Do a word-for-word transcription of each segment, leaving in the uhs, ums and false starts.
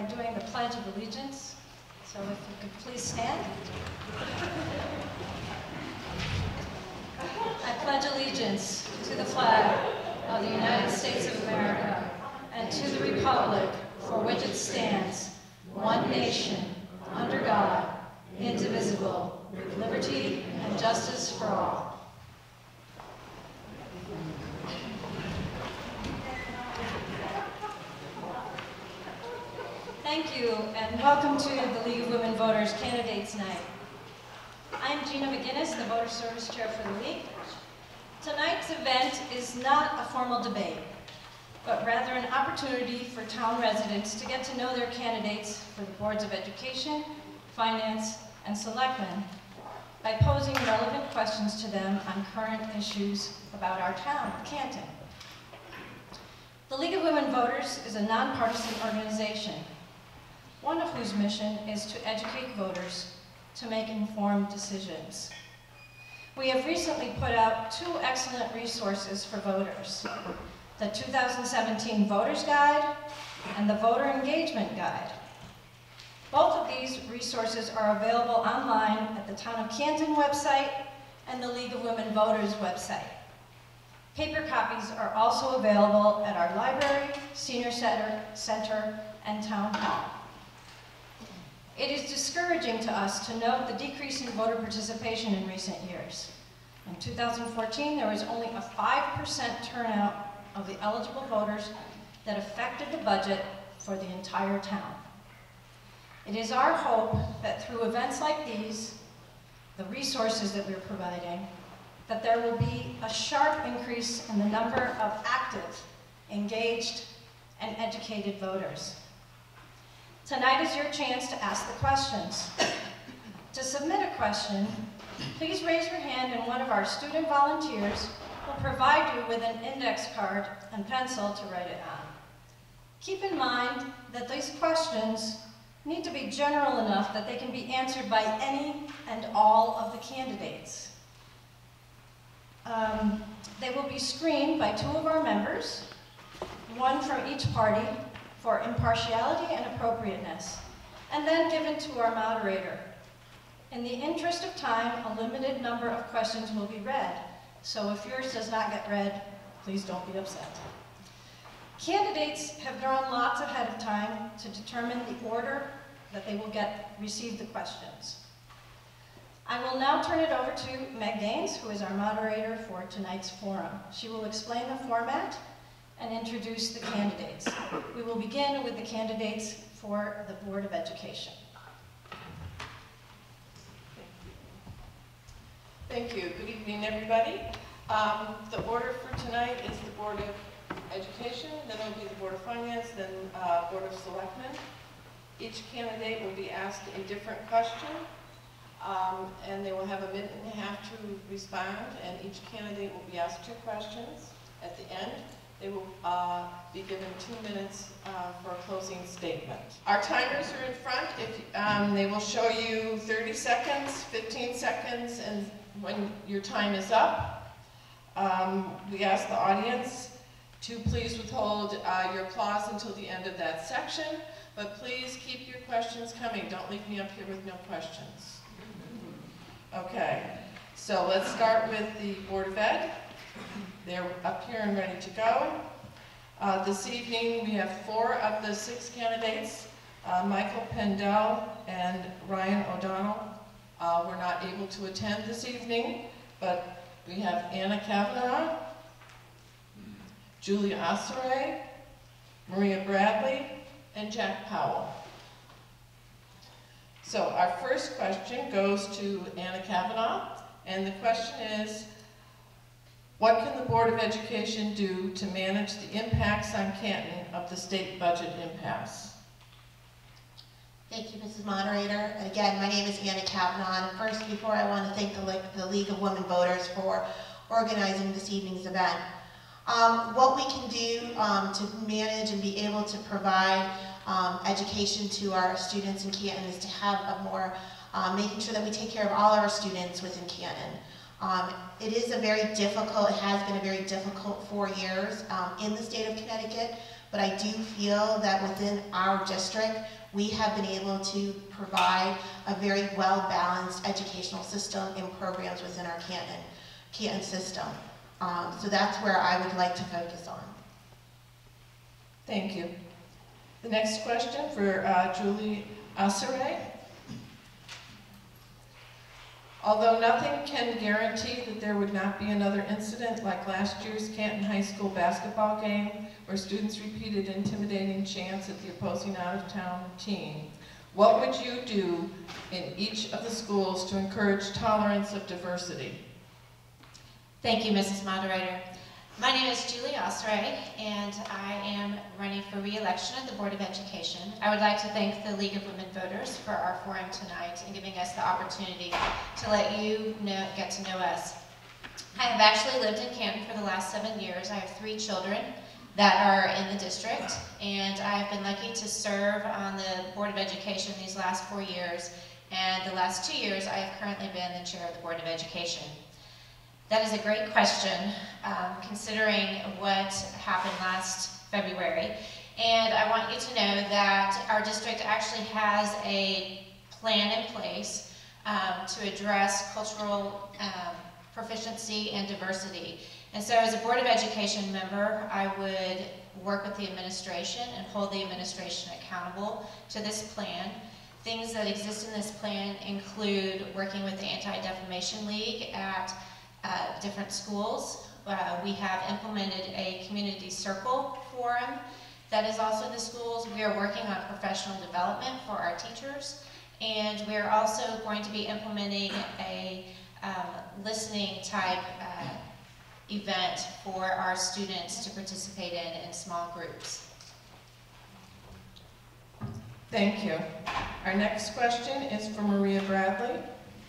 we're doing the Pledge of Allegiance. So if you could please stand. I pledge allegiance to the flag of the United States of America and to the republic for which it stands, one nation, under God, indivisible, with liberty and justice for all. Thank you, and welcome to the League of Women Voters Candidates Night. I'm Gina McGinnis, the Voter Service Chair for the League. Tonight's event is not a formal debate, but rather an opportunity for town residents to get to know their candidates for the boards of education, finance, and selectmen by posing relevant questions to them on current issues about our town, Canton. The League of Women Voters is a nonpartisan organization, one of whose mission is to educate voters to make informed decisions. We have recently put out two excellent resources for voters, the two thousand seventeen Voters Guide and the Voter Engagement Guide. Both of these resources are available online at the Town of Canton website and the League of Women Voters website. Paper copies are also available at our library, senior center, center, and town hall. It is discouraging to us to note the decrease in voter participation in recent years. In two thousand fourteen, there was only a five percent turnout of the eligible voters that affected the budget for the entire town. It is our hope that through events like these, the resources that we're providing, that there will be a sharp increase in the number of active, engaged, and educated voters. Tonight is your chance to ask the questions. To submit a question, please raise your hand and one of our student volunteers will provide you with an index card and pencil to write it on. Keep in mind that these questions need to be general enough that they can be answered by any and all of the candidates. Um, they will be screened by two of our members, one from each party, for impartiality and appropriateness, and then given to our moderator. In the interest of time, a limited number of questions will be read, so if yours does not get read, please don't be upset. Candidates have drawn lots ahead of time to determine the order that they will get receive the questions. I will now turn it over to Meg Gaines, who is our moderator for tonight's forum. She will explain the format and introduce the candidates. We will begin with the candidates for the Board of Education. Thank you. Good evening, everybody. Um, the order for tonight is the Board of Education, then it will be the Board of Finance, then uh, Board of Selectmen. Each candidate will be asked a different question, um, and they will have a minute and a half to respond, and each candidate will be asked two questions. At the end, they will uh, be given two minutes uh, for a closing statement. Our timers are in front. If um, they will show you thirty seconds, fifteen seconds, and when your time is up, um, we ask the audience to please withhold uh, your applause until the end of that section, but please keep your questions coming. Don't leave me up here with no questions. Okay, so let's start with the Board of Ed. They're up here and ready to go. Uh, this evening we have four of the six candidates, uh, Michael Pendell and Ryan O'Donnell. Uh, were not able to attend this evening, but we have Anna Kavanaugh, Julia Osseray, Maria Bradley, and Jack Powell. So our first question goes to Anna Kavanaugh, and the question is, what can the Board of Education do to manage the impacts on Canton of the state budget impasse? Thank you, Missus Moderator. And again, my name is Anna Kavanaugh. And first, before I want to thank the, Le the League of Women Voters for organizing this evening's event. Um, what we can do um, to manage and be able to provide um, education to our students in Canton is to have a more, um, making sure that we take care of all our students within Canton. Um, it is a very difficult, it has been a very difficult four years um, in the state of Connecticut but I do feel that within our district, we have been able to provide a very well-balanced educational system and programs within our Canton, Canton system. Um, so that's where I would like to focus on. Thank you. The next question for uh, Julie Asare. Although nothing can guarantee that there would not be another incident like last year's Canton High School basketball game where students repeated intimidating chants at the opposing out-of-town team, what would you do in each of the schools to encourage tolerance of diversity? Thank you, Missus Moderator. My name is Julie Osray, and I am running for re-election at the Board of Education. I would like to thank the League of Women Voters for our forum tonight and giving us the opportunity to let you know, get to know us. I have actually lived in Canton for the last seven years. I have three children that are in the district, and I have been lucky to serve on the Board of Education these last four years, and the last two years I have currently been the chair of the Board of Education. That is a great question, um, considering what happened last February. And I want you to know that our district actually has a plan in place um, to address cultural um, proficiency and diversity. And so as a Board of Education member, I would work with the administration and hold the administration accountable to this plan. Things that exist in this plan include working with the Anti-Defamation League at Uh, different schools. Uh, we have implemented a community circle forum that is also in the schools. We are working on professional development for our teachers, and we are also going to be implementing a um, listening type uh, event for our students to participate in in small groups. Thank you. Our next question is for Maria Bradley.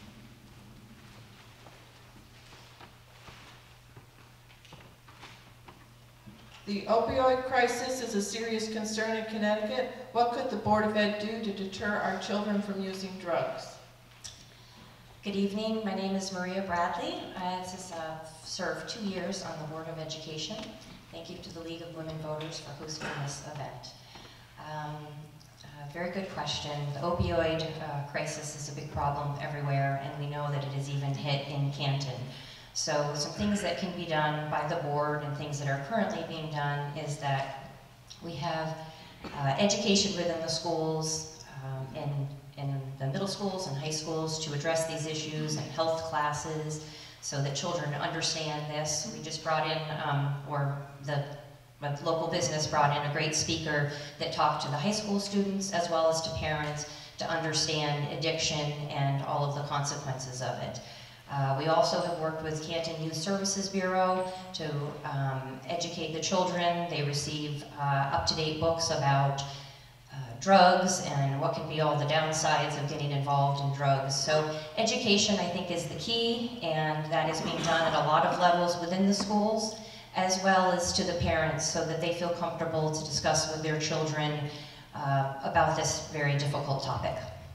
The opioid crisis is a serious concern in Connecticut. What could the Board of Ed do to deter our children from using drugs? Good evening. My name is Maria Bradley. I uh, served two years on the Board of Education. Thank you to the League of Women Voters for hosting this event. Um, uh, very good question. The opioid uh, crisis is a big problem everywhere, and we know that it has even hit in Canton. So some things that can be done by the board and things that are currently being done is that we have uh, education within the schools, um, in, in the middle schools and high schools to address these issues, and health classes so that children understand this. We just brought in, um, or the local business brought in a great speaker that talked to the high school students as well as to parents to understand addiction and all of the consequences of it. Uh, we also have worked with Canton Youth Services Bureau to um, educate the children. They receive uh, up-to-date books about uh, drugs and what can be all the downsides of getting involved in drugs. So education, I think, is the key, and that is being done at a lot of levels within the schools, as well as to the parents, so that they feel comfortable to discuss with their children uh, about this very difficult topic.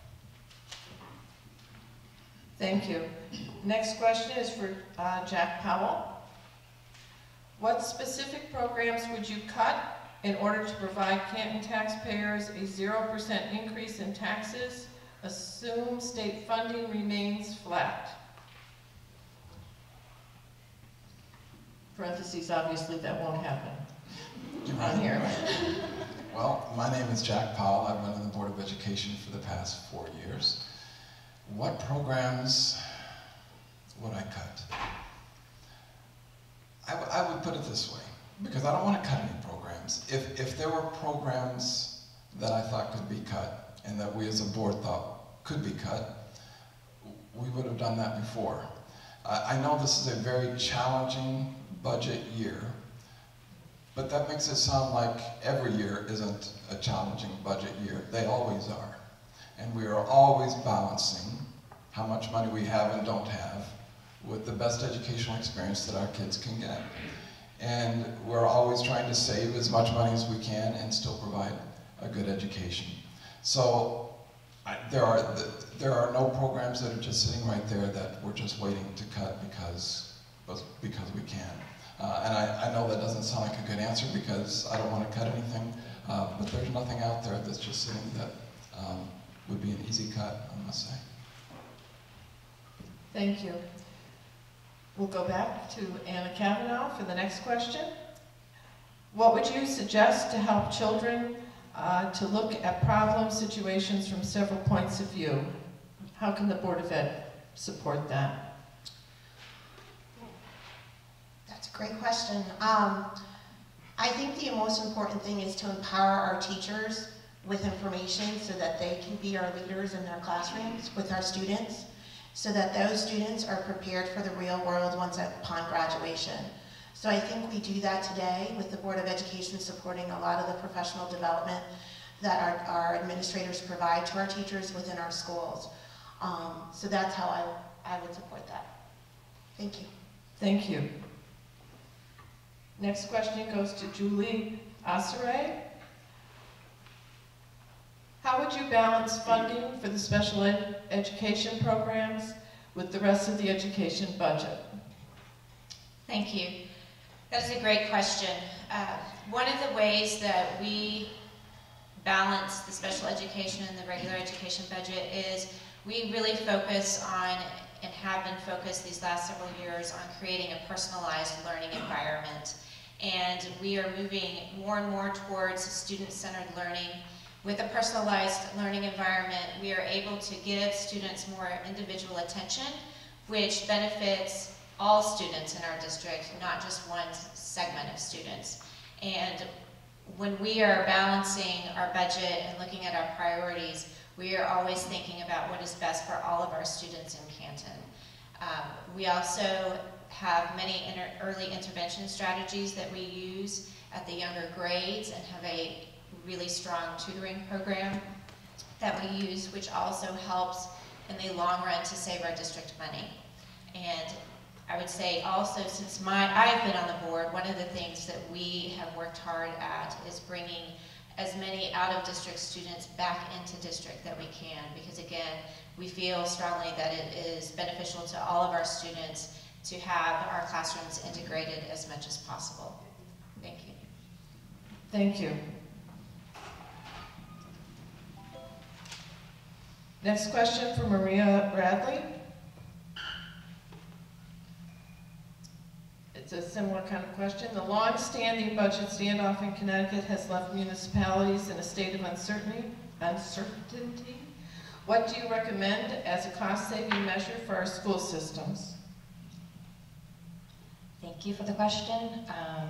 Thank you. Next question is for uh, Jack Powell. What specific programs would you cut in order to provide Canton taxpayers a zero percent increase in taxes? Assume state funding remains flat. Parentheses, obviously that won't happen on here. Well, my name is Jack Powell. I've been on the Board of Education for the past four years. What programs would I cut? I, I would put it this way, because I don't want to cut any programs. If, if there were programs that I thought could be cut, and that we as a board thought could be cut, we would have done that before. I, I know this is a very challenging budget year, but that makes it sound like every year isn't a challenging budget year. They always are. And we are always balancing how much money we have and don't have with the best educational experience that our kids can get. And we're always trying to save as much money as we can and still provide a good education. So I, there are there are no programs that are just sitting right there that we're just waiting to cut because because we can. Uh, and I, I know that doesn't sound like a good answer because I don't want to cut anything, uh, but there's nothing out there that's just sitting that um, would be an easy cut, I must say. Thank you. We'll go back to Anna Kavanaugh for the next question. What would you suggest to help children uh, to look at problem situations from several points of view? How can the Board of Ed support that? That's a great question. Um, I think the most important thing is to empower our teachers with information so that they can be our leaders in their classrooms with our students, so that those students are prepared for the real world once upon graduation. So I think we do that today with the Board of Education supporting a lot of the professional development that our, our administrators provide to our teachers within our schools. Um, so that's how I, I would support that. Thank you. Thank you. Next question goes to Julie Asare. How would you balance funding for the special ed education programs with the rest of the education budget? Thank you. That is a great question. Uh, one of the ways that we balance the special education and the regular education budget is we really focus on, and have been focused these last several years, on creating a personalized learning environment. And we are moving more and more towards student-centered learning. With a personalized learning environment, we are able to give students more individual attention, which benefits all students in our district, not just one segment of students. And when we are balancing our budget and looking at our priorities, we are always thinking about what is best for all of our students in Canton. Um, we also have many inter early intervention strategies that we use at the younger grades and have a really strong tutoring program that we use, which also helps in the long run to save our district money. And I would say also, since my, I've been on the board, one of the things that we have worked hard at is bringing as many out-of-district students back into district that we can, because again, we feel strongly that it is beneficial to all of our students to have our classrooms integrated as much as possible. Thank you. Thank you. Next question for Maria Bradley. It's a similar kind of question. The long-standing budget standoff in Connecticut has left municipalities in a state of uncertainty. Uncertainty. What do you recommend as a cost-saving measure for our school systems? Thank you for the question. Um,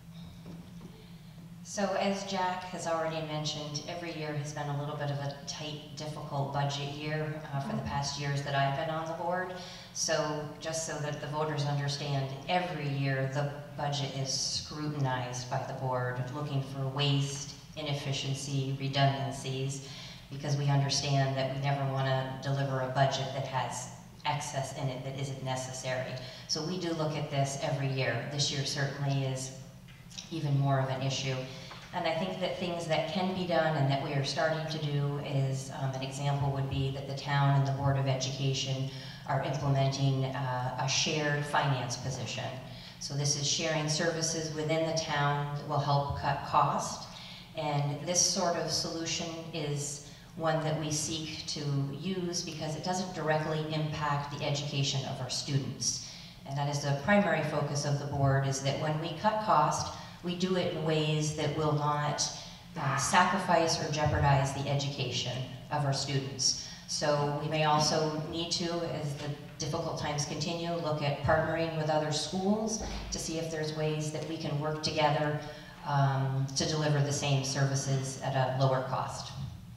so as Jack has already mentioned, every year has been a little bit of a tight, difficult budget year uh, for the past years that I've been on the board. So just so that the voters understand, every year the budget is scrutinized by the board, looking for waste, inefficiency, redundancies, because we understand that we never want to deliver a budget that has excess in it that isn't necessary. So we do look at this every year. This year certainly is even more of an issue. And I think that things that can be done and that we are starting to do is, um, an example would be that the town and the Board of Education are implementing uh, a shared finance position. So this is sharing services within the town that will help cut cost. And this sort of solution is one that we seek to use because it doesn't directly impact the education of our students. And that is the primary focus of the board, is that when we cut cost, we do it in ways that will not uh, sacrifice or jeopardize the education of our students. So we may also need to, as the difficult times continue, look at partnering with other schools to see if there's ways that we can work together um, to deliver the same services at a lower cost.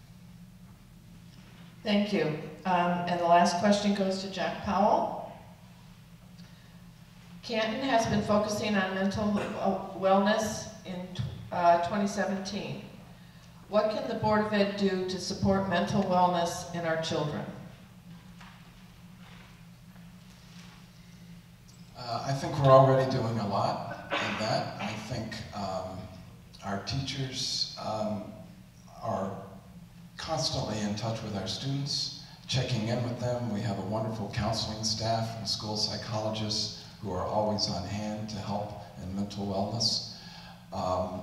Thank you. Um, and the last question goes to Jack Powell. Canton has been focusing on mental wellness in uh, twenty seventeen. What can the Board of Ed do to support mental wellness in our children? Uh, I think we're already doing a lot in that. I think um, our teachers um, are constantly in touch with our students, checking in with them. We have a wonderful counseling staff and school psychologists who are always on hand to help and mental wellness. Um,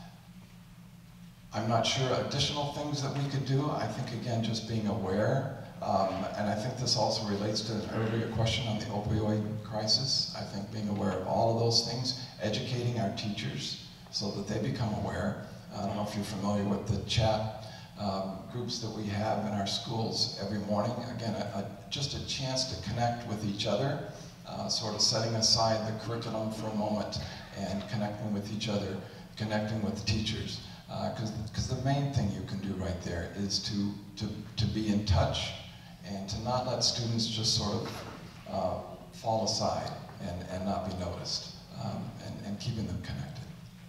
I'm not sure additional things that we could do. I think, again, just being aware, um, and I think this also relates to an earlier question on the opioid crisis. I think being aware of all of those things, educating our teachers so that they become aware. I don't know if you're familiar with the chat um, groups that we have in our schools every morning. Again, a, a, just a chance to connect with each other, uh, sort of setting aside the curriculum for a moment and connecting with each other, connecting with the teachers. Because uh, the main thing you can do right there is to, to, to be in touch and to not let students just sort of uh, fall aside and, and not be noticed, um, and, and keeping them connected.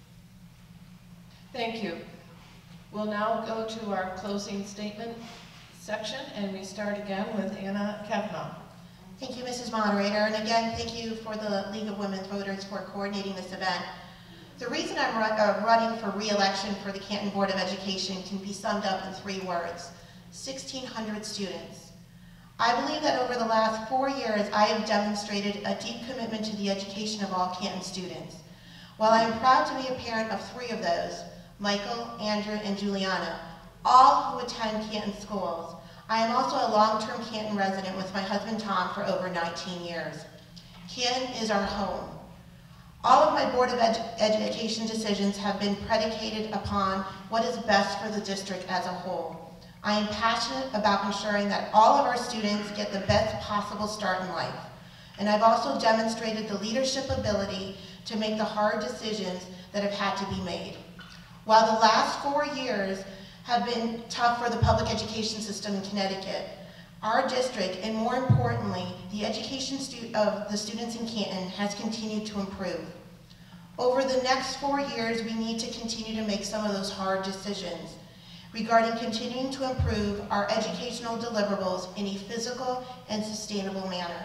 Thank you. We'll now go to our closing statement section, and we start again with Anna Kavanaugh. Thank you, Missus Moderator, and again, thank you for the League of Women Voters for coordinating this event. The reason I'm run, uh, running for re-election for the Canton Board of Education can be summed up in three words: sixteen hundred students. I believe that over the last four years, I have demonstrated a deep commitment to the education of all Canton students. While I am proud to be a parent of three of those, Michael, Andrew, and Juliana, all who attend Canton schools, I am also a long-term Canton resident with my husband Tom for over nineteen years. Canton is our home. All of my Board of Edu Education decisions have been predicated upon what is best for the district as a whole. I am passionate about ensuring that all of our students get the best possible start in life. And I've also demonstrated the leadership ability to make the hard decisions that have had to be made. While the last four years have been tough for the public education system in Connecticut, our district, and more importantly, the education of the students in Canton, has continued to improve. Over the next four years, we need to continue to make some of those hard decisions regarding continuing to improve our educational deliverables in a physical and sustainable manner.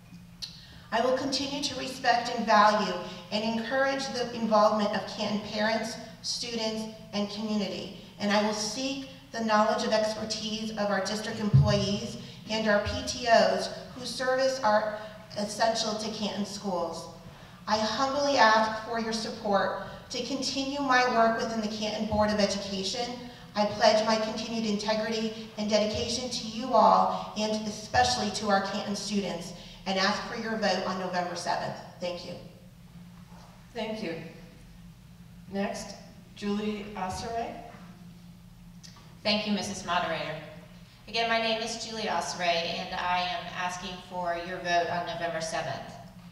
I will continue to respect and value and encourage the involvement of Canton parents, students, and community, and I will seek the knowledge and expertise of our district employees and our P T Os whose service are essential to Canton schools. I humbly ask for your support to continue my work within the Canton Board of Education. I pledge my continued integrity and dedication to you all, and especially to our Canton students, and ask for your vote on November seventh. Thank you. Thank you. Next, Julie Osseray. Thank you, Missus Moderator. Again, my name is Julie Osseray, and I am asking for your vote on November seventh.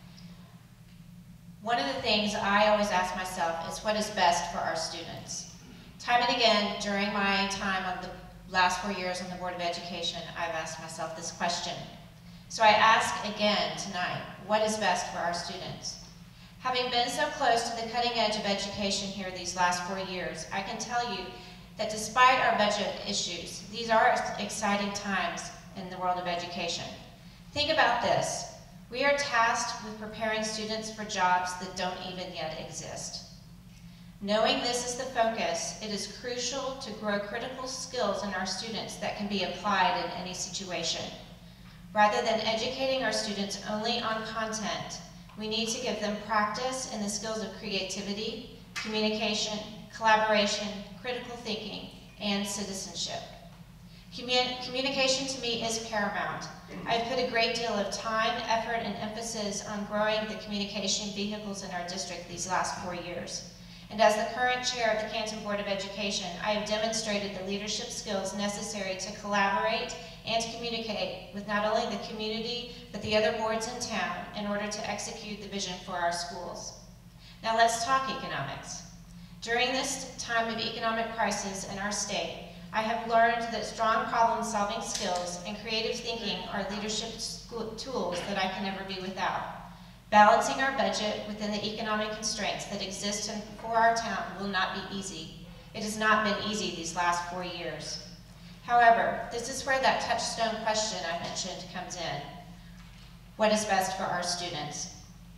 One of the things I always ask myself is what is best for our students. Time and again, during my time on the last four years on the Board of Education, I've asked myself this question. So I ask again tonight, what is best for our students? Having been so close to the cutting edge of education here these last four years, I can tell you that despite our budget issues, these are exciting times in the world of education. Think about this. We are tasked with preparing students for jobs that don't even yet exist. Knowing this is the focus, it is crucial to grow critical skills in our students that can be applied in any situation. Rather than educating our students only on content, we need to give them practice in the skills of creativity, communication, collaboration, critical thinking, and citizenship. Commun- communication to me is paramount. I've put a great deal of time, effort, and emphasis on growing the communication vehicles in our district these last four years. And as the current chair of the Canton Board of Education, I have demonstrated the leadership skills necessary to collaborate and to communicate with not only the community, but the other boards in town in order to execute the vision for our schools. Now let's talk economics. During this time of economic crisis in our state, I have learned that strong problem-solving skills and creative thinking are leadership tools that I can never be without. Balancing our budget within the economic constraints that exist in, for our town will not be easy. It has not been easy these last four years. However, this is where that touchstone question I mentioned comes in. What is best for our students?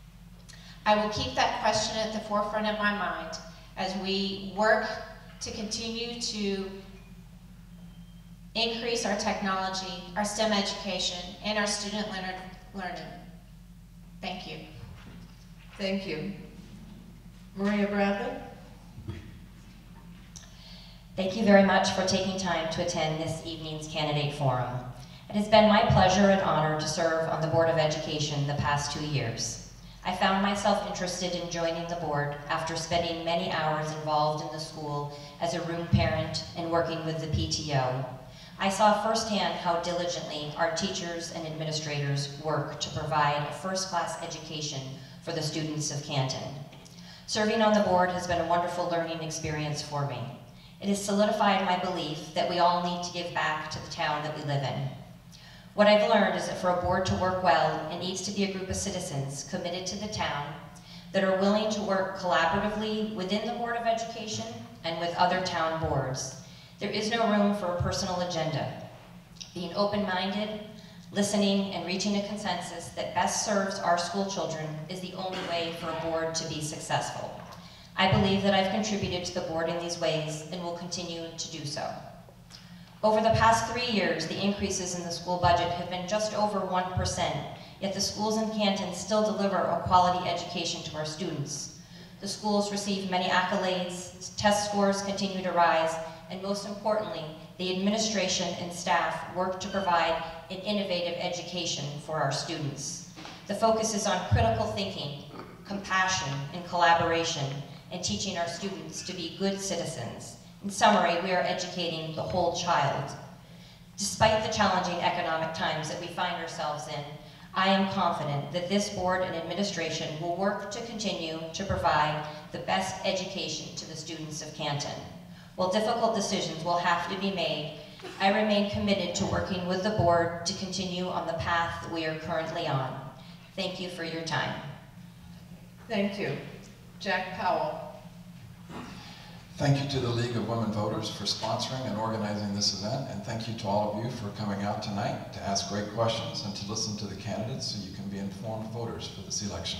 I will keep that question at the forefront of my mind as we work to continue to increase our technology, our STEM education, and our student learning. Thank you. Thank you. Maria Bradley. Thank you very much for taking time to attend this evening's candidate forum. It has been my pleasure and honor to serve on the Board of Education the past two years. I found myself interested in joining the board after spending many hours involved in the school as a room parent and working with the P T O. I saw firsthand how diligently our teachers and administrators work to provide a first-class education for the students of Canton. Serving on the board has been a wonderful learning experience for me. It has solidified my belief that we all need to give back to the town that we live in. What I've learned is that for a board to work well, it needs to be a group of citizens committed to the town that are willing to work collaboratively within the Board of Education and with other town boards. There is no room for a personal agenda. Being open-minded, listening, and reaching a consensus that best serves our school children is the only way for a board to be successful. I believe that I've contributed to the board in these ways and will continue to do so. Over the past three years, the increases in the school budget have been just over one percent, yet the schools in Canton still deliver a quality education to our students. The schools receive many accolades, test scores continue to rise, and most importantly, the administration and staff work to provide an innovative education for our students. The focus is on critical thinking, compassion, and collaboration, and teaching our students to be good citizens. In summary, we are educating the whole child. Despite the challenging economic times that we find ourselves in, I am confident that this board and administration will work to continue to provide the best education to the students of Canton. While difficult decisions will have to be made, I remain committed to working with the board to continue on the path we are currently on. Thank you for your time. Thank you. Jack Powell. Thank you to the League of Women Voters for sponsoring and organizing this event, and thank you to all of you for coming out tonight to ask great questions and to listen to the candidates so you can be informed voters for this election.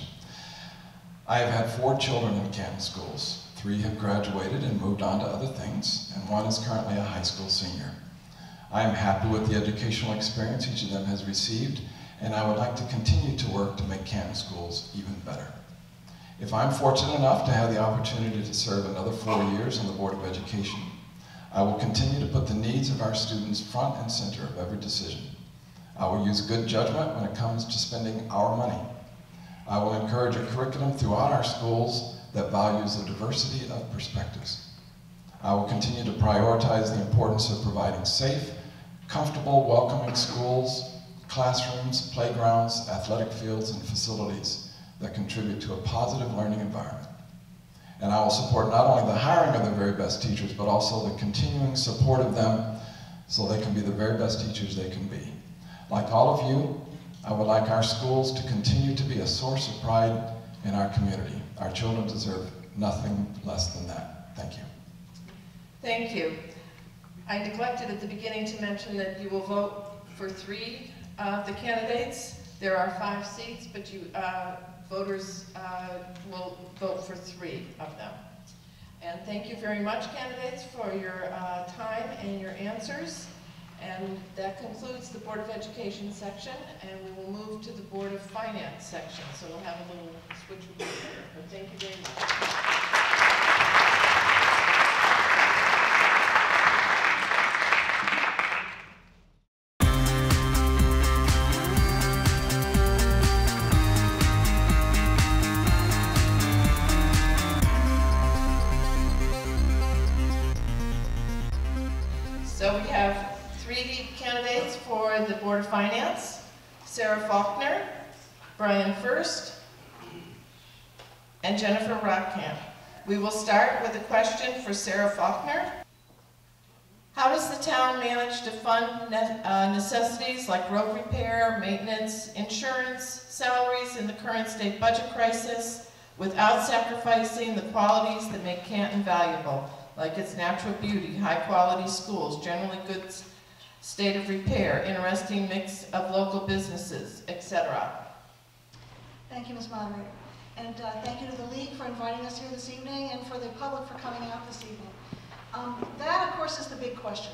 I have had four children in Canton schools. Three have graduated and moved on to other things, and one is currently a high school senior. I am happy with the educational experience each of them has received, and I would like to continue to work to make Canton schools even better. If I'm fortunate enough to have the opportunity to serve another four years on the Board of Education, I will continue to put the needs of our students front and center of every decision. I will use good judgment when it comes to spending our money. I will encourage a curriculum throughout our schools that values the diversity of perspectives. I will continue to prioritize the importance of providing safe, comfortable, welcoming schools, classrooms, playgrounds, athletic fields, and facilities that contribute to a positive learning environment. And I will support not only the hiring of the very best teachers, but also the continuing support of them so they can be the very best teachers they can be. Like all of you, I would like our schools to continue to be a source of pride in our community. Our children deserve nothing less than that. Thank you. Thank you. I neglected at the beginning to mention that you will vote for three of the candidates. There are five seats, but you uh, voters uh, will vote for three of them. And thank you very much, candidates, for your uh, time and your answers. And that concludes the Board of Education section, and we will move to the Board of Finance section. So we'll have a little switch here. But thank you very much. So we have three candidates for the Board of Finance: Sarah Faulkner, Brian First, and Jennifer Rockcamp. We will start with a question for Sarah Faulkner. How does the town manage to fund ne uh, necessities like road repair, maintenance, insurance, salaries in the current state budget crisis without sacrificing the qualities that make Canton valuable, like its natural beauty, high-quality schools, generally good state of repair, interesting mix of local businesses, et cetera? Thank you, Miz Moderator. And uh, thank you to the League for inviting us here this evening and for the public for coming out this evening. Um, that, of course, is the big question.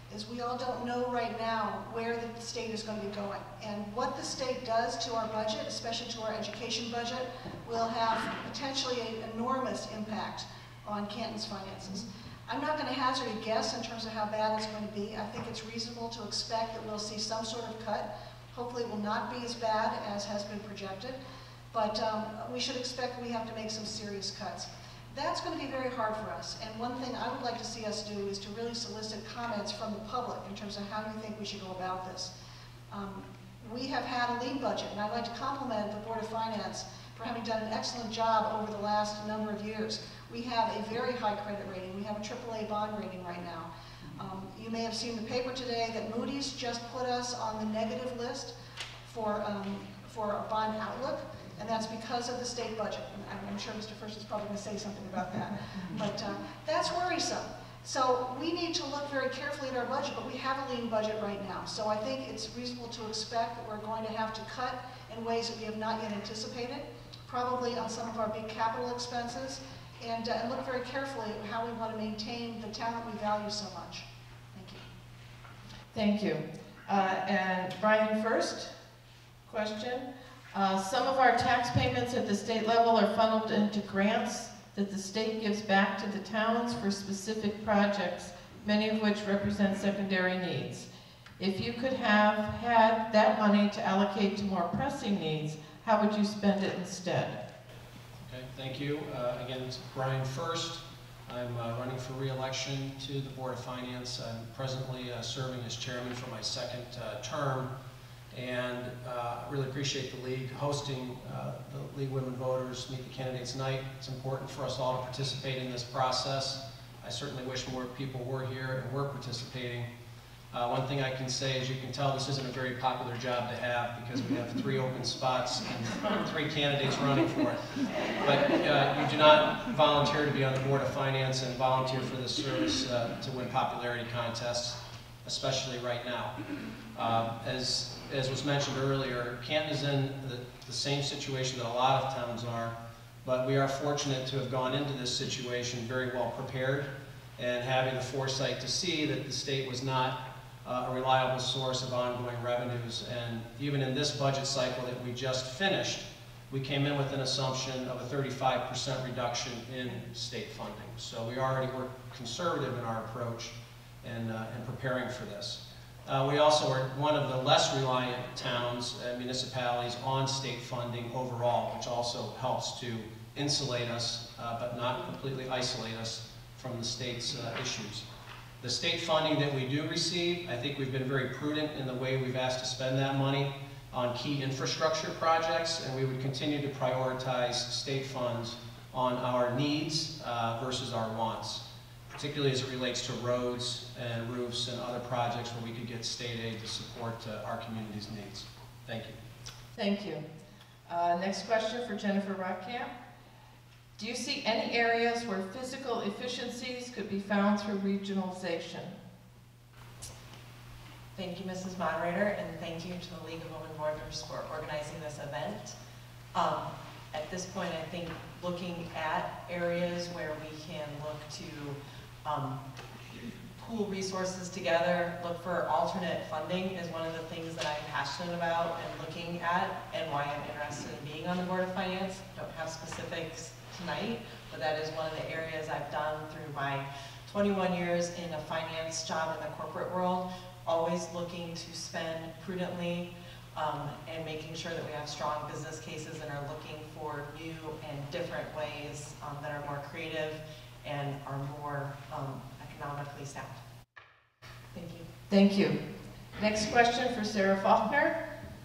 is we all don't know right now where the state is going to be going. And what the state does to our budget, especially to our education budget, will have potentially an enormous impact on Canton's finances. I'm not going to hazard a guess in terms of how bad it's going to be. I think it's reasonable to expect that we'll see some sort of cut. Hopefully it will not be as bad as has been projected, but um, we should expect we have to make some serious cuts. That's going to be very hard for us, and one thing I would like to see us do is to really solicit comments from the public in terms of how you think we should go about this. Um, we have had a lean budget, and I'd like to compliment the Board of Finance for having done an excellent job over the last number of years. We have a very high credit rating. We have a triple A bond rating right now. Um, you may have seen the paper today that Moody's just put us on the negative list for, um, for a bond outlook, and that's because of the state budget. And I'm, I'm sure Mister First is probably going to say something about that, but uh, that's worrisome. So we need to look very carefully at our budget, but we have a lean budget right now. So I think it's reasonable to expect that we're going to have to cut in ways that we have not yet anticipated, probably on some of our big capital expenses, and, uh, and look very carefully at how we want to maintain the talent we value so much. Thank you. Thank you. Uh, and Brian First, question. Uh, some of our tax payments at the state level are funneled into grants that the state gives back to the towns for specific projects, many of which represent secondary needs. If you could have had that money to allocate to more pressing needs, how would you spend it instead? Okay, thank you. Uh, again, it's Brian First. I'm uh, running for re-election to the Board of Finance. I'm presently uh, serving as chairman for my second uh, term, and uh, really appreciate the League hosting uh, the League Women Voters Meet the Candidates Night. It's important for us all to participate in this process. I certainly wish more people were here and were participating. Uh, one thing I can say, as you can tell, this isn't a very popular job to have because we have three open spots and three candidates running for it. But uh, you do not volunteer to be on the Board of Finance and volunteer for this service uh, to win popularity contests, especially right now. Uh, as, as was mentioned earlier, Canton is in the, the same situation that a lot of towns are, but we are fortunate to have gone into this situation very well prepared and having the foresight to see that the state was not Uh, a reliable source of ongoing revenues. And even in this budget cycle that we just finished, we came in with an assumption of a thirty-five percent reduction in state funding. So we already were conservative in our approach and, uh, and preparing for this. Uh, we also are one of the less reliant towns and municipalities on state funding overall, which also helps to insulate us, uh, but not completely isolate us from the state's uh, issues. The state funding that we do receive, I think we've been very prudent in the way we've asked to spend that money on key infrastructure projects, and we would continue to prioritize state funds on our needs uh, versus our wants, particularly as it relates to roads and roofs and other projects where we could get state aid to support uh, our community's needs. Thank you. Thank you. Uh, next question for Jennifer Rockcamp. Do you see any areas where physical efficiencies could be found through regionalization? Thank you, Missus Moderator, and thank you to the League of Women Voters for organizing this event. Um, at this point, I think looking at areas where we can look to um, pool resources together, look for alternate funding is one of the things that I'm passionate about and looking at, and why I'm interested in being on the Board of Finance. I don't have specifics tonight, but that is one of the areas I've done through my twenty-one years in a finance job in the corporate world, always looking to spend prudently um, and making sure that we have strong business cases and are looking for new and different ways um, that are more creative and are more um, economically sound. Thank you. Thank you. Next question for Sarah Faulkner.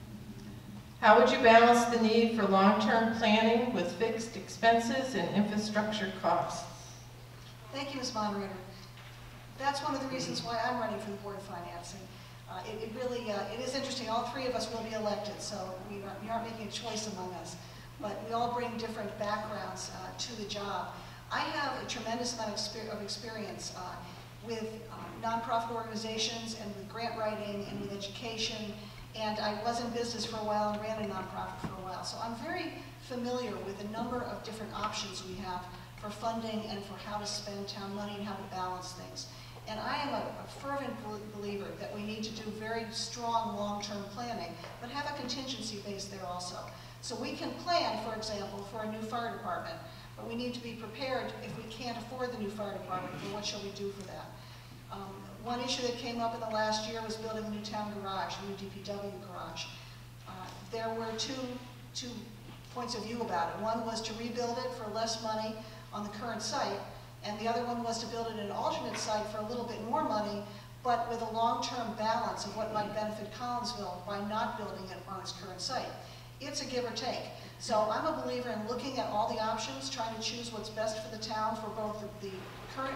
How would you balance the need for long-term planning with fixed expenses and infrastructure costs? Thank you, Miz Moderator. That's one of the reasons why I'm running for the Board of Finance. And, uh, it, it really, uh, it is interesting. All three of us will be elected, so we aren't, we aren't making a choice among us. But we all bring different backgrounds uh, to the job. I have a tremendous amount of, exper of experience uh, with um, nonprofit organizations and with grant writing and with education. And I was in business for a while and ran a nonprofit for a while. So I'm very familiar with a number of different options we have for funding and for how to spend town money and how to balance things. And I am a, a fervent believer that we need to do very strong long-term planning, but have a contingency base there also. So we can plan, for example, for a new fire department, but we need to be prepared if we can't afford the new fire department, then what shall we do for that? Um, one issue that came up in the last year was building a new town garage, a new D P W garage. Uh, there were two, two points of view about it. One was to rebuild it for less money on the current site, and the other one was to build it at an alternate site for a little bit more money, but with a long-term balance of what might benefit Collinsville by not building it on its current site. It's a give or take. So I'm a believer in looking at all the options, trying to choose what's best for the town for both the, the current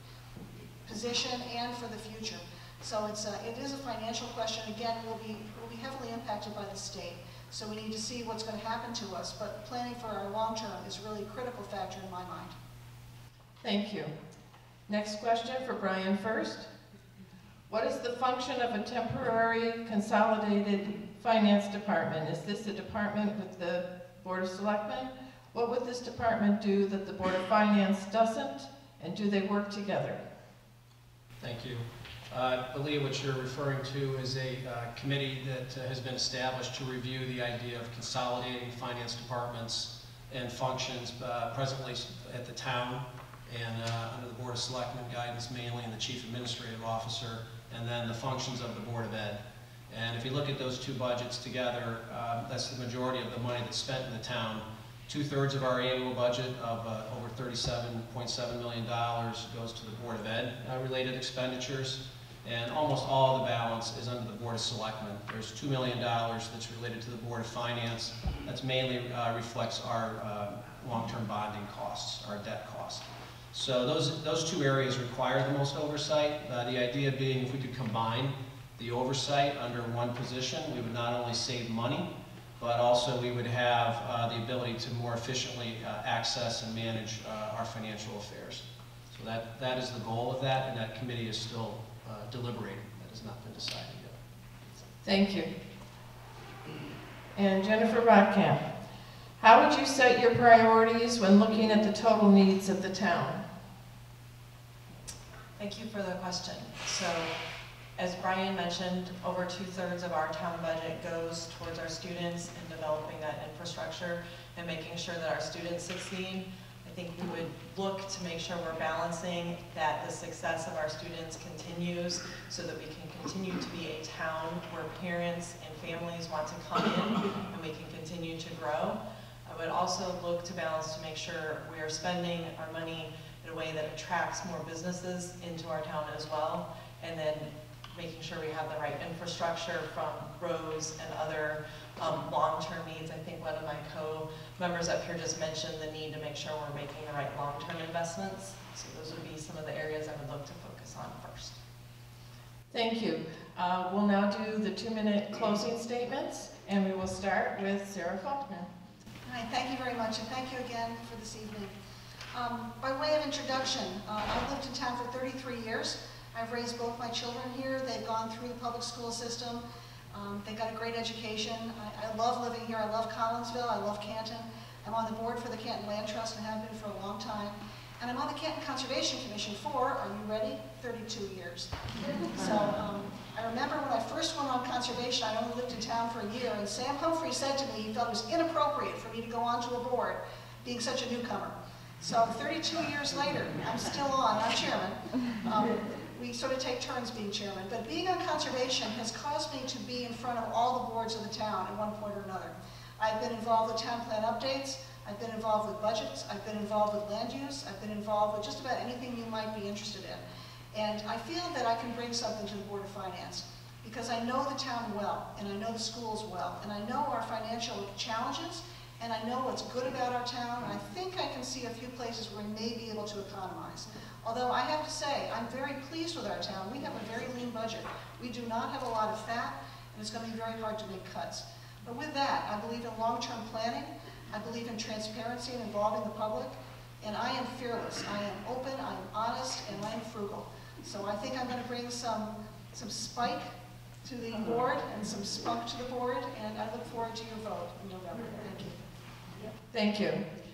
position and for the future. So it's a, it is a financial question. Again, we'll be, we'll be heavily impacted by the state. So we need to see what's going to happen to us. But planning for our long term is really a critical factor in my mind. Thank you. Next question for Brian first. What is the function of a temporary consolidated finance department? Is this a department with the Board of Selectmen? What would this department do that the Board of Finance doesn't? And do they work together? Thank you. Uh, I believe what you're referring to is a uh, committee that uh, has been established to review the idea of consolidating finance departments and functions uh, presently at the town and uh, under the Board of Selectmen guidance mainly, and the Chief Administrative Officer, and then the functions of the Board of Ed. And if you look at those two budgets together, uh, that's the majority of the money that's spent in the town. Two-thirds of our annual budget of uh, over thirty-seven point seven million dollars goes to the Board of Ed uh, related expenditures, and almost all of the balance is under the Board of Selectmen. There's two million dollars that's related to the Board of Finance. That's mainly uh, reflects our uh, long-term bonding costs, our debt costs. So those, those two areas require the most oversight. Uh, the idea being if we could combine the oversight under one position, we would not only save money, but also we would have uh, the ability to more efficiently uh, access and manage uh, our financial affairs. So that, that is the goal of that, and that committee is still uh, deliberating. That has not been decided yet. Thank you. And Jennifer Rotkamp, how would you set your priorities when looking at the total needs of the town? Thank you for the question. So, as Brian mentioned, over two-thirds of our town budget goes towards our students and developing that infrastructure and making sure that our students succeed. I think we would look to make sure we're balancing that the success of our students continues so that we can continue to be a town where parents and families want to come in and we can continue to grow. I would also look to balance to make sure we are spending our money in a way that attracts more businesses into our town as well, and then making sure we have the right infrastructure from roads and other um, long-term needs. I think one of my co-members up here just mentioned the need to make sure we're making the right long-term investments. So those would be some of the areas I would look to focus on first. Thank you. Uh, we'll now do the two-minute closing statements, and we will start with Sarah Faulkner. Hi, thank you very much, and thank you again for this evening. Um, by way of introduction, uh, I've lived in town for thirty-three years. I've raised both my children here. They've gone through the public school system. Um, they got a great education. I, I love living here. I love Collinsville. I love Canton. I'm on the board for the Canton Land Trust and have been for a long time. And I'm on the Canton Conservation Commission for, are you ready, thirty-two years. So um, I remember when I first went on conservation, I only lived in town for a year, and Sam Humphrey said to me he felt it was inappropriate for me to go onto a board, being such a newcomer. So thirty-two years later, I'm still on, I'm chairman. Um, we sort of take turns being chairman, but being on conservation has caused me to be in front of all the boards of the town at one point or another. I've been involved with town plan updates, I've been involved with budgets, I've been involved with land use, I've been involved with just about anything you might be interested in. And I feel that I can bring something to the Board of Finance because I know the town well, and I know the schools well, and I know our financial challenges, and I know what's good about our town, and I think I can see a few places where we may be able to economize. Although I have to say, I'm very pleased with our town. We have a very lean budget. We do not have a lot of fat, and it's going to be very hard to make cuts. But with that, I believe in long-term planning. I believe in transparency and involving the public, and I am fearless. I am open, I am honest, and I am frugal. So I think I'm going to bring some, some spike to the board and some spunk to the board, and I look forward to your vote in November. Thank you. Thank you.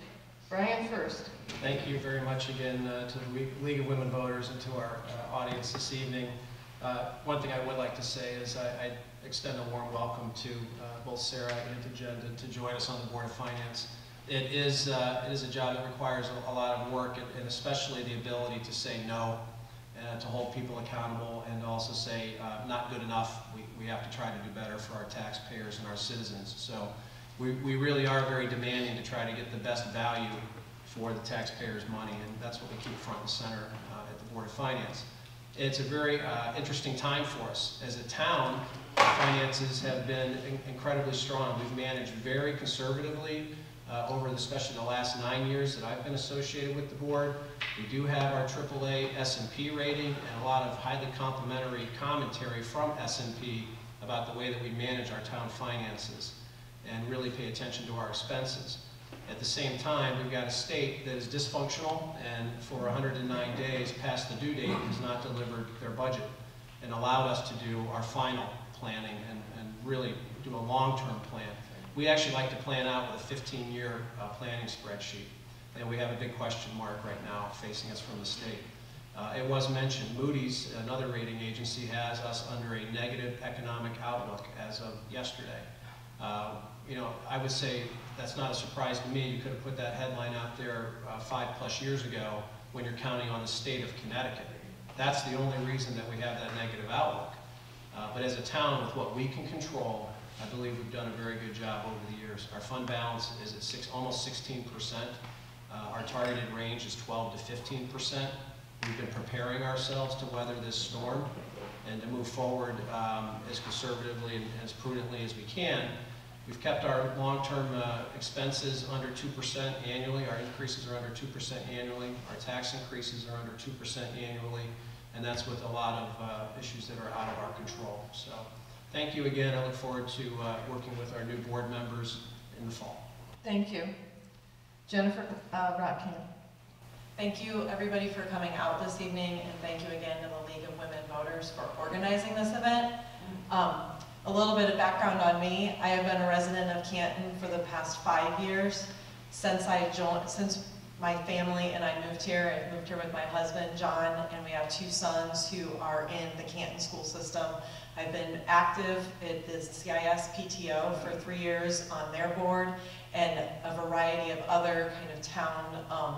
Brian first. Thank you very much again uh, to the League of Women Voters and to our uh, audience this evening. Uh, one thing I would like to say is I, I extend a warm welcome to uh, both Sarah and to Jen to, to join us on the Board of Finance. It is, uh, it is a job that requires a, a lot of work, and, and especially the ability to say no, and to hold people accountable, and to also say uh, not good enough. We, we have to try to do better for our taxpayers and our citizens. So we, we really are very demanding to try to get the best value for the taxpayers' money, and that's what we keep front and center uh, at the Board of Finance. It's a very uh, interesting time for us. As a town, finances have been in incredibly strong. We've managed very conservatively uh, over especially the last nine years that I've been associated with the board. We do have our triple A S and P rating and a lot of highly complimentary commentary from S and P about the way that we manage our town finances and really pay attention to our expenses. At the same time, we've got a state that is dysfunctional and for one hundred nine days past the due date has not delivered their budget and allowed us to do our final planning and, and really do a long-term plan. We actually like to plan out with a fifteen year uh, planning spreadsheet, and we have a big question mark right now facing us from the state. Uh, it was mentioned, Moody's, another rating agency, has us under a negative economic outlook as of yesterday. Uh, you know, I would say that's not a surprise to me. You could have put that headline out there uh, five plus years ago when you're counting on the state of Connecticut. That's the only reason that we have that negative outlook. Uh, but as a town, with what we can control, I believe we've done a very good job over the years. Our fund balance is at six, almost sixteen percent. Uh, our targeted range is twelve to fifteen percent. We've been preparing ourselves to weather this storm and to move forward um, as conservatively and as prudently as we can. We've kept our long-term uh, expenses under two percent annually. Our increases are under two percent annually. Our tax increases are under two percent annually. And that's with a lot of uh, issues that are out of our control. So thank you again. I look forward to uh, working with our new board members in the fall. Thank you. Jennifer uh, Rotkamp. Thank you, everybody, for coming out this evening, and thank you again to the League of Women Voters for organizing this event. Um, a little bit of background on me. I have been a resident of Canton for the past five years. Since I joined, since my family and I moved here, I moved here with my husband, John, and we have two sons who are in the Canton school system. I've been active at the C I S P T O for three years on their board, and a variety of other kind of town um,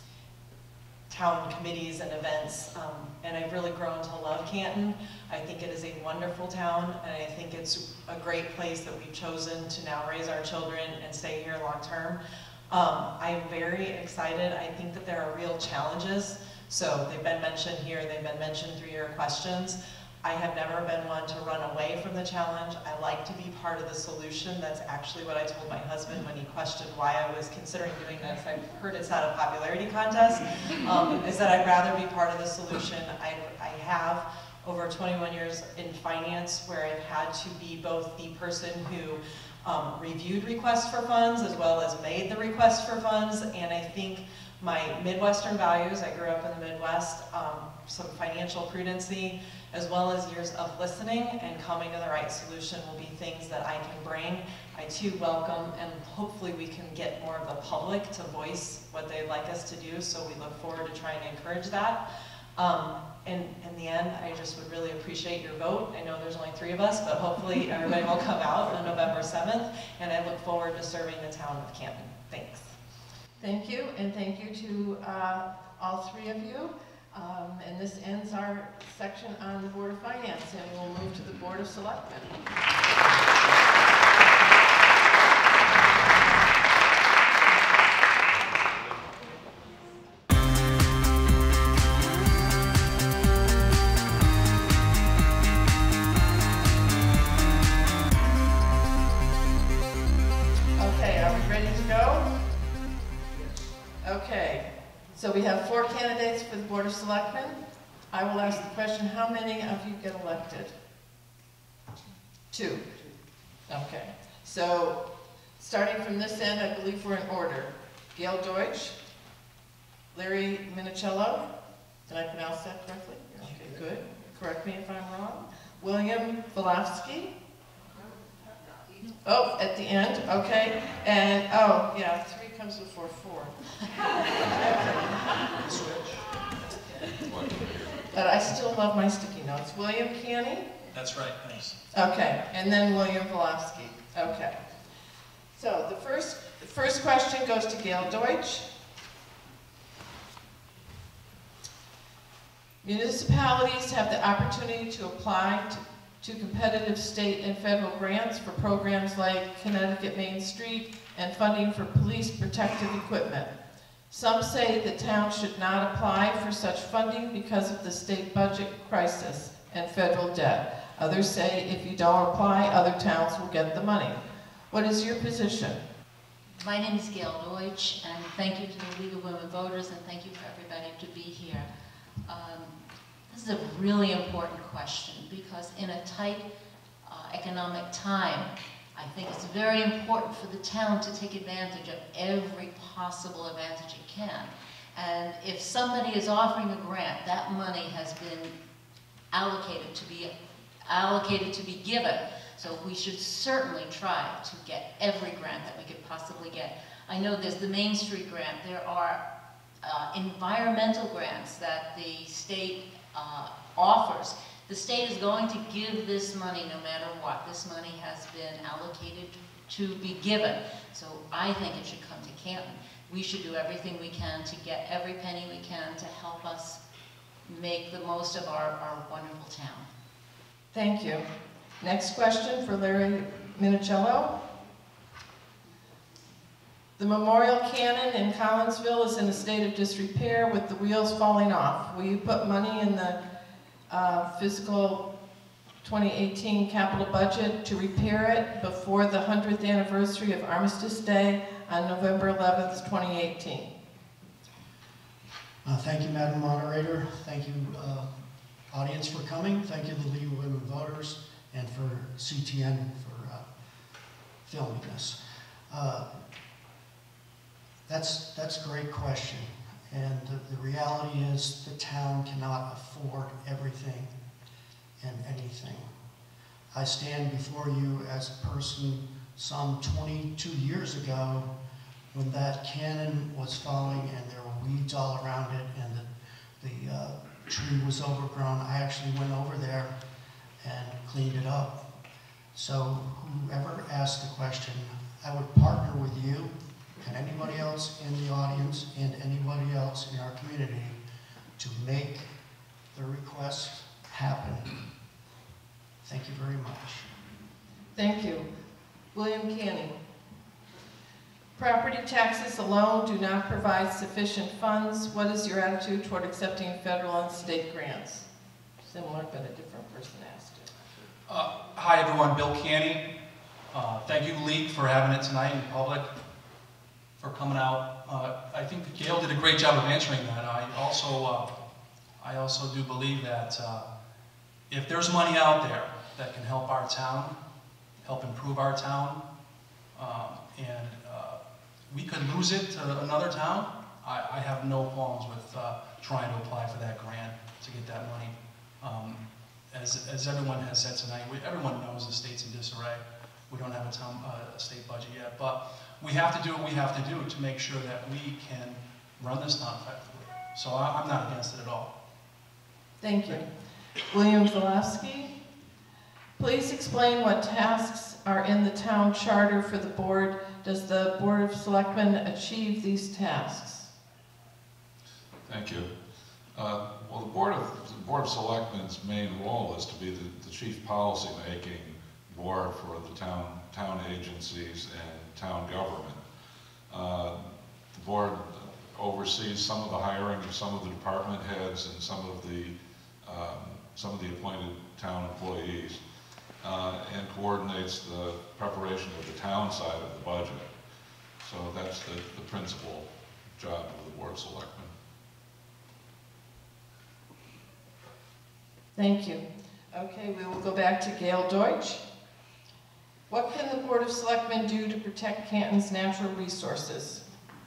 town committees and events, um, and I've really grown to love Canton. I think it is a wonderful town, and I think it's a great place that we've chosen to now raise our children and stay here long term. Um, I'm very excited. I think that there are real challenges. So they've been mentioned here, they've been mentioned through your questions. I have never been one to run away from the challenge. I like to be part of the solution. That's actually what I told my husband when he questioned why I was considering doing this. I heard it's not a popularity contest, um, is that I'd rather be part of the solution. I, I have over twenty-one years in finance where I've had to be both the person who um, reviewed requests for funds as well as made the request for funds, and I think my Midwestern values, I grew up in the Midwest, um, some financial prudency, as well as years of listening and coming to the right solution will be things that I can bring. I too welcome, and hopefully we can get more of the public to voice what they'd like us to do, so we look forward to trying to encourage that. Um, and in the end, I just would really appreciate your vote. I know there's only three of us, but hopefully everybody will come out on November seventh, and I look forward to serving the town of Canton. Thanks. Thank you, and thank you to uh, all three of you. Um, and this ends our section on the Board of Finance, and we'll move to the Board of Selectmen. Okay, are we ready to go? Okay. So we have four candidates for the Board of Selectmen. I will ask the question, how many of you get elected? Two. Okay. So starting from this end, I believe we're in order. Gail Deutsch, Larry Minicello, did I pronounce that correctly? Okay, good. Correct me if I'm wrong. William Volavsky. Oh, at the end, okay. And, oh, yeah, three comes before four. But I still love my sticky notes. William Canny? That's right, thanks. Okay, and then William Volofsky. Okay. So the first, the first question goes to Gail Deutsch. Municipalities have the opportunity to apply to, to competitive state and federal grants for programs like Connecticut Main Street and funding for police protective equipment. Some say the town should not apply for such funding because of the state budget crisis and federal debt. Others say if you don't apply, other towns will get the money. What is your position? My name is Gail Deutsch, and thank you to the League of Women Voters, and thank you for everybody to be here. Um, this is a really important question because in a tight uh, economic time, I think it's very important for the town to take advantage of every possible advantage it can. And if somebody is offering a grant, that money has been allocated to be allocated to be given. So we should certainly try to get every grant that we could possibly get. I know there's the Main Street grant. There are uh, environmental grants that the state uh, offers. The state is going to give this money no matter what. This money has been allocated to be given. So I think it should come to Canton. We should do everything we can to get every penny we can to help us make the most of our, our wonderful town. Thank you. Next question for Larry Minicello. The Memorial Cannon in Collinsville is in a state of disrepair with the wheels falling off. Will you put money in the uh, fiscal twenty eighteen capital budget to repair it before the hundredth anniversary of Armistice Day on November eleventh, twenty eighteen? Uh, thank you, Madam Moderator. Thank you, uh, audience, for coming. Thank you, the League of Women Voters, and for C T N for uh, filming this. Uh, that's, that's a great question. And the, the reality is the town cannot afford everything and anything. I stand before you as a person some twenty-two years ago when that cannon was falling and there were weeds all around it and the, the uh, tree was overgrown. I actually went over there and cleaned it up. So whoever asked the question, I would partner with you and anybody else in the audience and anybody else in our community to make the request happen. Thank you very much. Thank you. William Canning. Property taxes alone do not provide sufficient funds. What is your attitude toward accepting federal and state grants? Similar, but a different person asked it. Uh, hi everyone, Bill Canning. Uh, thank you, League, for having it tonight in public, for coming out. Uh, I think Gail did a great job of answering that. I also, uh, I also do believe that uh, if there's money out there that can help our town, help improve our town, um, and uh, we could lose it to another town, I, I have no qualms with uh, trying to apply for that grant to get that money. Um, as, as everyone has said tonight, we, everyone knows the state's in disarray. We don't have a, town, uh, a state budget yet, but we have to do what we have to do to make sure that we can run this town effectively. So I, I'm not against it at all. Thank you. William Volofsky, please explain what tasks are in the town charter for the board. Does the Board of Selectmen achieve these tasks? Thank you. Uh, well, the Board of the Board of Selectmen's main role is to be the, the chief policy-making board for the town town agencies and town government. Uh, the board oversees some of the hiring of some of the department heads and some of the um, some of the appointed town employees, uh, and coordinates the preparation of the town side of the budget. So that's the, the principal job of the Board of Selectmen. Thank you. Okay, we will go back to Gail Deutsch. What can the Board of Selectmen do to protect Canton's natural resources?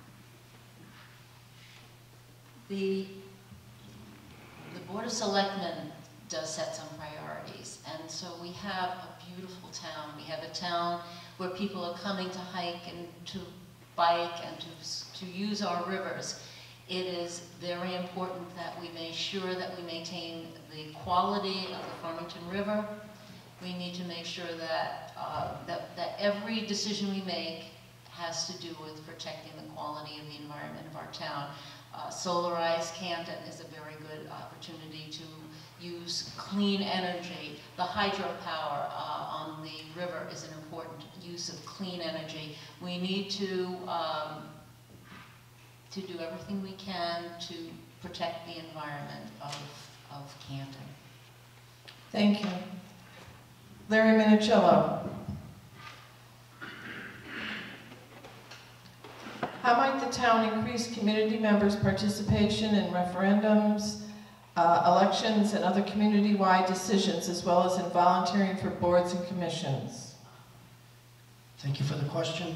The, the Board of Selectmen does set some priorities, and so we have a beautiful town. We have a town where people are coming to hike and to bike and to, to use our rivers. It is very important that we make sure that we maintain the quality of the Farmington River. We need to make sure that, uh, that, that every decision we make has to do with protecting the quality of the environment of our town. Uh, Solarize Canton is a very good opportunity to use clean energy. The hydropower uh, on the river is an important use of clean energy. We need to, um, to do everything we can to protect the environment of, of Canton. Thank you. Larry Minicillo. How might the town increase community members' participation in referendums, uh, elections, and other community-wide decisions, as well as in volunteering for boards and commissions? Thank you for the question.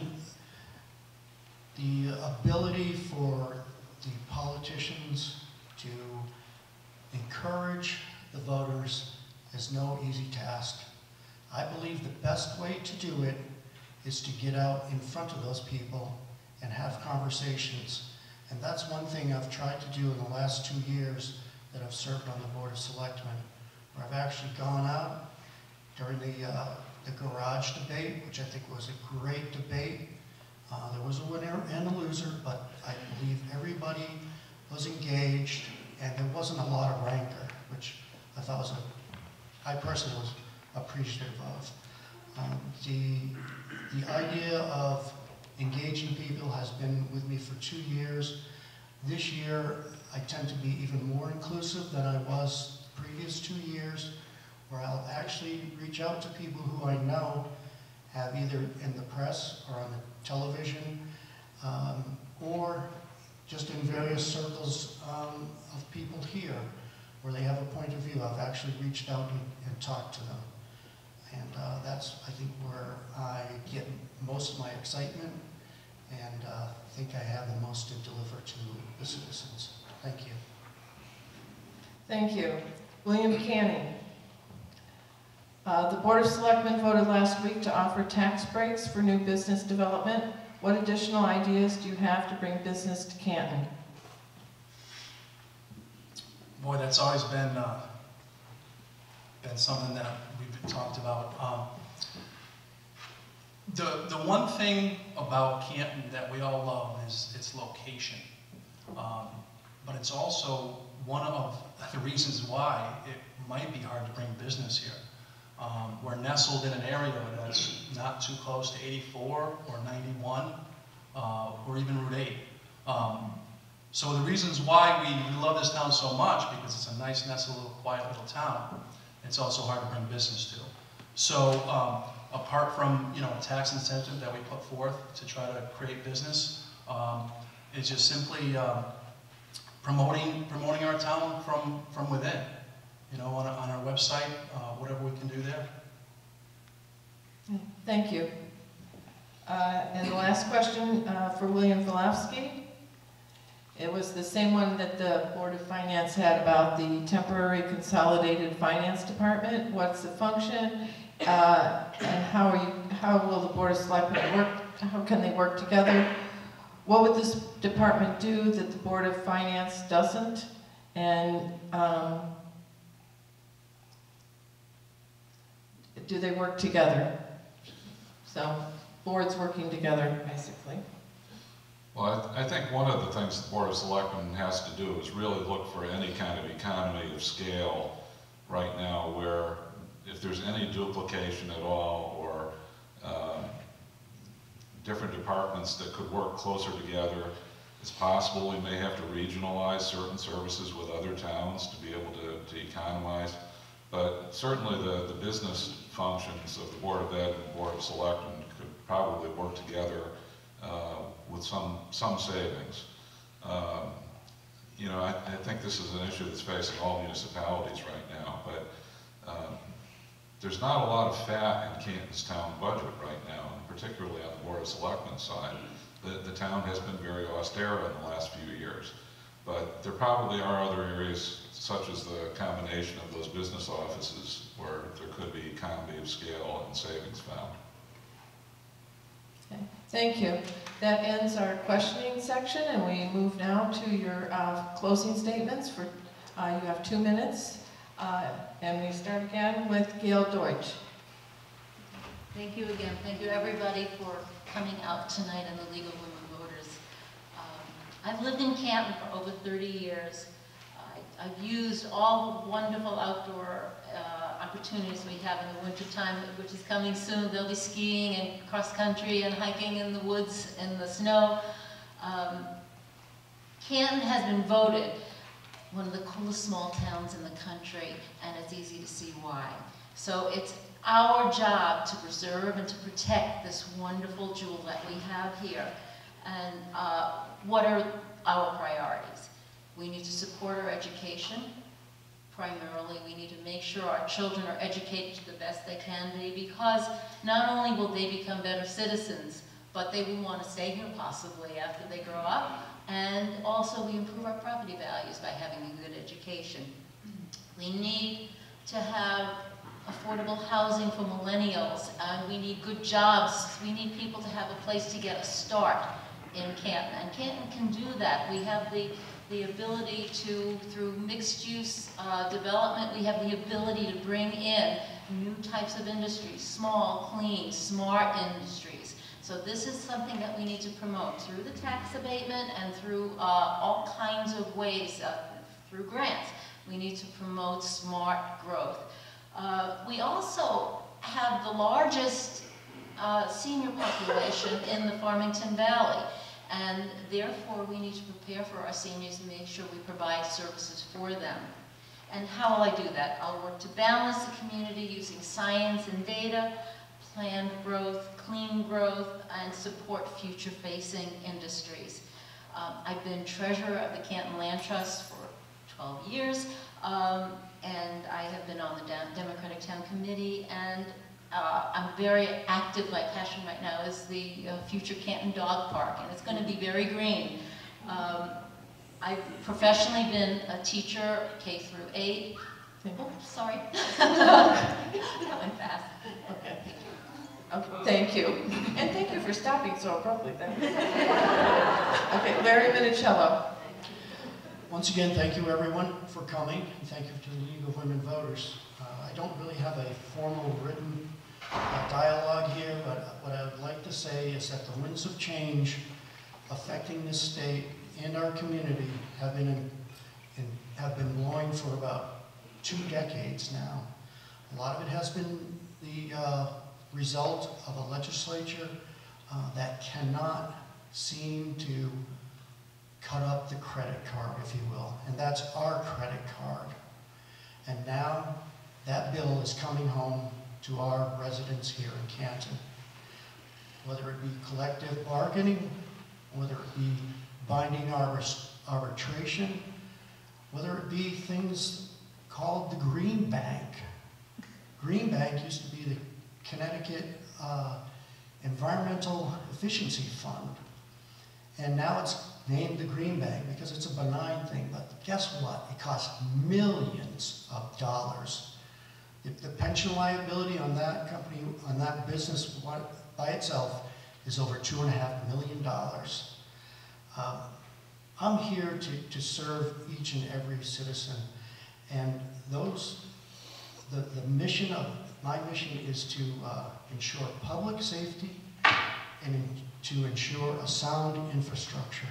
The ability for the politicians to encourage the voters is no easy task. I believe the best way to do it is to get out in front of those people and have conversations. And that's one thing I've tried to do in the last two years that I've served on the Board of Selectmen, where I've actually gone out during the, uh, the garage debate, which I think was a great debate. Uh, there was a winner and a loser, but I believe everybody was engaged and there wasn't a lot of rancor, which I thought was a, I personally was appreciative of. Um, the, the idea of engaging people has been with me for two years. This year, I tend to be even more inclusive than I was the previous two years, where I'll actually reach out to people who I know have either in the press or on the television, um, or just in various circles um, of people here, where they have a point of view. I've actually reached out and, and talked to them. And uh, that's, I think, where I get most of my excitement and uh, think I have the most to deliver to the citizens. Thank you. Thank you. William Canning. Uh, the Board of Selectmen voted last week to offer tax breaks for new business development. What additional ideas do you have to bring business to Canton? Boy, that's always been uh, been something that we've talked about. Um, the the one thing about Canton that we all love is its location, um, but it's also one of the reasons why it might be hard to bring business here. Um, we're nestled in an area that's not too close to eighty-four or ninety-one, uh, or even Route eight. Um, so the reasons why we, we love this town so much, because it's a nice, nestled, little, quiet little town, it's also hard to bring business to. So um, apart from, you know, a tax incentive that we put forth to try to create business, um, it's just simply um, promoting promoting our town from, from within. You know, on, on our website, uh, whatever we can do there. Thank you. Uh, and the last question uh, for William Vilafsky. It was the same one that the Board of Finance had about the temporary consolidated finance department. What's the function? Uh, and how are you? How will the Board of Selectmen work? How can they work together? What would this department do that the Board of Finance doesn't? And um, do they work together? So, boards working together, basically. Well, I, th I think one of the things the Board of Selectmen has to do is really look for any kind of economy of scale right now, where if there's any duplication at all, or um, different departments that could work closer together, it's possible we may have to regionalize certain services with other towns to be able to, to economize. But certainly the, the business functions of the Board of Ed and the Board of Selectmen could probably work together uh, with some, some savings. Um, you know, I, I think this is an issue that's facing all municipalities right now, but um, there's not a lot of fat in Canton's town budget right now, and particularly on the Board of Selectmen side. The, the town has been very austere in the last few years, but there probably are other areas such as the combination of those business offices where there could be economy of scale and savings found. Okay. Thank you. That ends our questioning section, and we move now to your uh, closing statements. For uh, you have two minutes, uh, and we start again with Gail Deutsch. Thank you again. Thank you everybody for coming out tonight in the League of Women Voters. Um, I've lived in Canton for over thirty years. I, I've used all the wonderful outdoor uh, opportunities we have in the wintertime, which is coming soon. They'll be skiing and cross-country and hiking in the woods in the snow. Um, Canton has been voted one of the coolest small towns in the country, and it's easy to see why. So it's our job to preserve and to protect this wonderful jewel that we have here. And uh, what are our priorities? We need to support our education. Primarily, we need to make sure our children are educated to the best they can be, because not only will they become better citizens, but they will want to stay here possibly after they grow up. And also we improve our property values by having a good education. We need to have affordable housing for millennials, and we need good jobs. We need people to have a place to get a start in Canton, and Canton can do that. We have the, the ability to, through mixed-use uh, development, we have the ability to bring in new types of industries, small, clean, smart industries. So this is something that we need to promote through the tax abatement and through uh, all kinds of ways, uh, through grants. We need to promote smart growth. Uh, we also have the largest uh, senior population in the Farmington Valley, and therefore we need to prepare for our seniors and make sure we provide services for them. And how will I do that? I'll work to balance the community using science and data, planned growth, clean growth, and support future-facing industries. Um, I've been treasurer of the Canton Land Trust for twelve years, um, and I have been on the Democratic Town Committee, and uh, I'm very active. My passion right now is the uh, future Canton Dog Park, and it's going to be very green. Um, I've professionally been a teacher, K through eight. Oh, sorry. That went fast. Okay. Okay, thank you. And thank you for stopping so abruptly then. Okay, Larry Minicello. Once again, thank you everyone for coming, and thank you to the League of Women Voters. Uh, I don't really have a formal written uh, dialogue here, but what I would like to say is that the winds of change affecting this state and our community have been, in, in, have been blowing for about two decades now. A lot of it has been the uh, result of a legislature uh, that cannot seem to cut up the credit card, if you will, and that's our credit card. And now that bill is coming home to our residents here in Canton. Whether it be collective bargaining, whether it be binding arbitration, whether it be things called the Green Bank. Green Bank used to be the Connecticut uh, Environmental Efficiency Fund, and now it's named the Green Bank because it's a benign thing, but guess what? It costs millions of dollars. The, the pension liability on that company, on that business by itself is over two and a half million dollars. Um, I'm here to, to serve each and every citizen, and those, the, the mission of, my mission is to uh, ensure public safety and in, to ensure a sound infrastructure.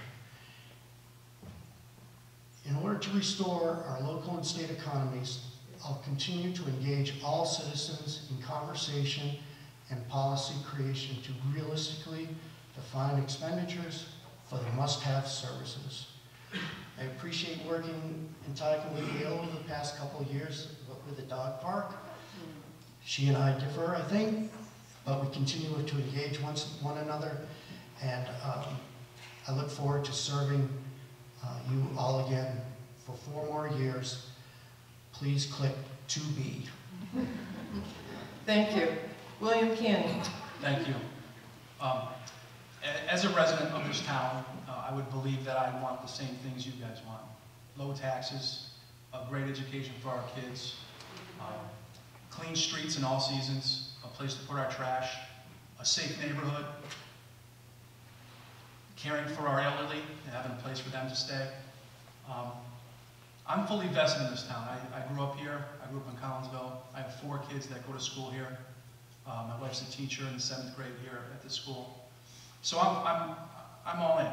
In order to restore our local and state economies, I'll continue to engage all citizens in conversation and policy creation to realistically define expenditures for the must-have services. I appreciate working in Tidewater with Gail over the past couple of years with the dog park. She and I differ, I think, but we continue to engage one, one another, and um, I look forward to serving uh, you all again for four more years. Please click to be. Thank you. William Canning. Thank you. Um, a- as a resident of this town, uh, I would believe that I want the same things you guys want. Low taxes, a great education for our kids, um, clean streets in all seasons, a place to put our trash, a safe neighborhood. caring for our elderly and having a place for them to stay. Um, I'm fully vested in this town. I, I grew up here. I grew up in Collinsville. I have four kids that go to school here. Uh, my wife's a teacher in the seventh grade here at the school. So I'm, I'm, I'm all in.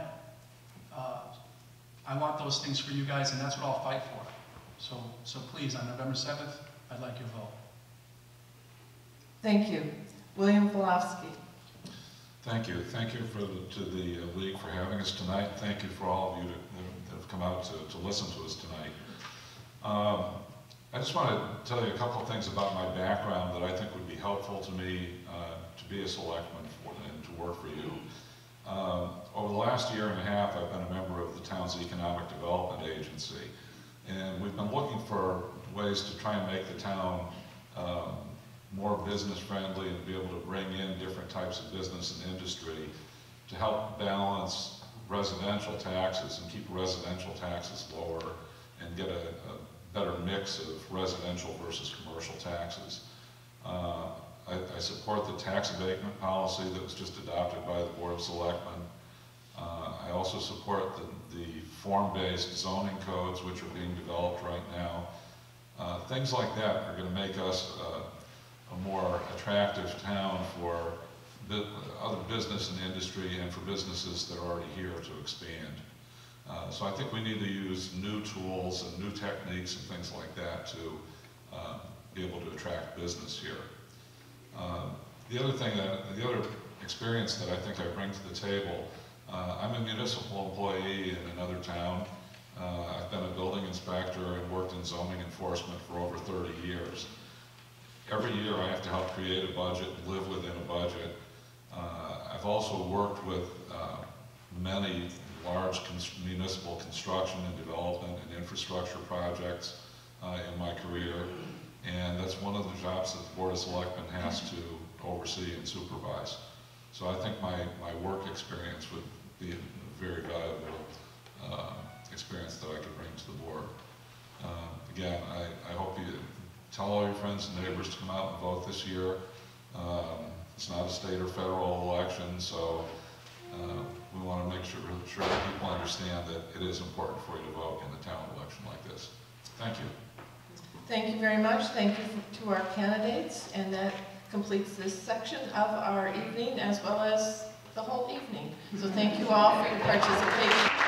Uh, I want those things for you guys, and that's what I'll fight for. So, so please, on November seventh, I'd like your vote. Thank you. William Volofsky. Thank you. Thank you for the, to the uh, League for having us tonight. Thank you for all of you that, that have come out to, to listen to us tonight. Um, I just want to tell you a couple of things about my background that I think would be helpful to me uh, to be a selectman for, and to work for you. Um, over the last year and a half, I've been a member of the town's Economic Development Agency, and we've been looking for ways to try and make the town um, more business friendly and be able to bring in different types of business and industry to help balance residential taxes and keep residential taxes lower and get a, a better mix of residential versus commercial taxes. Uh, I, I support the tax abatement policy that was just adopted by the Board of Selectmen. Uh, I also support the, the form-based zoning codes which are being developed right now. Uh, things like that are going to make us uh, a more attractive town for bu other business and industry and for businesses that are already here to expand. Uh, so I think we need to use new tools and new techniques and things like that to uh, be able to attract business here. Uh, the other thing, that, the other experience that I think I bring to the table, uh, I'm a municipal employee in another town. Uh, I've been a building inspector and worked in zoning enforcement for over thirty years. Every year I have to help create a budget and live within a budget. Uh, I've also worked with uh, many large cons municipal construction and development and infrastructure projects uh, in my career, and that's one of the jobs that the Board of Selectmen has to oversee and supervise. So I think my, my work experience would be a very valuable uh, experience that I could bring to the board. Uh, again, I, I hope you tell all your friends and neighbors to come out and vote this year. Um, it's not a state or federal election, so uh, we want to make sure, sure that people understand that it is important for you to vote in a town election like this. Thank you. Thank you very much. Thank you to our candidates, and that completes this section of our evening as well as the whole evening. So thank you all for your participation.